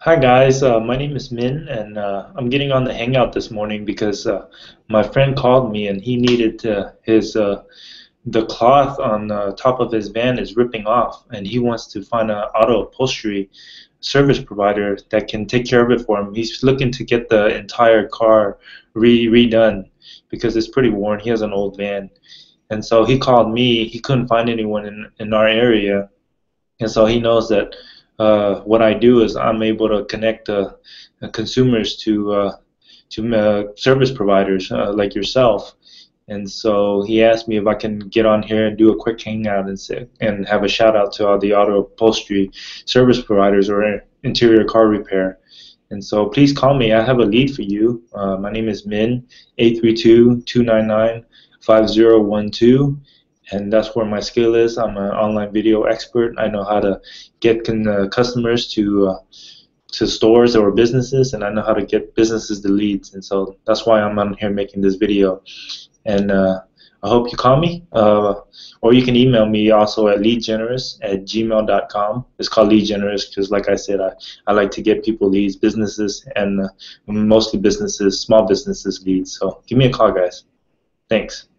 Hi guys, my name is Min, and I'm getting on the Hangout this morning because my friend called me and he needed his the cloth on the top of his van is ripping off, and he wants to find an auto upholstery service provider that can take care of it for him. He's looking to get the entire car redone because it's pretty worn. He has an old van, and so he called me. He couldn't find anyone in our area, and so he knows that what I do is I'm able to connect consumers to service providers like yourself. And so he asked me if I can get on here and do a quick hangout and have a shout out to all the auto upholstery service providers or interior car repair. And so please call me. I have a lead for you. My name is Min, 832-299-5012, and that's where my skill is. I'm an online video expert. I know how to get customers to stores or businesses, and I know how to get businesses to leads. And so that's why I'm on here making this video. And I hope you call me, or you can email me also at leadgenerous@gmail.com. It's called Lead Generous because, like I said, I like to get people leads, businesses, and mostly businesses, small businesses leads. So give me a call, guys. Thanks.